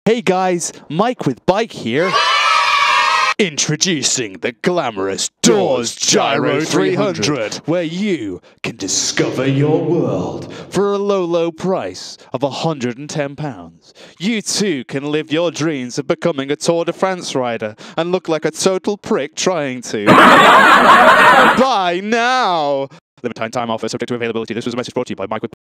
Hey guys, Mike with Bike here. Introducing the glamorous Dawes Giro 300, where you can discover your world for a low, low price of £110. You too can live your dreams of becoming a Tour de France rider and look like a total prick trying to. Buy now! Limited time offer subject to availability. This was a message brought to you by Mike with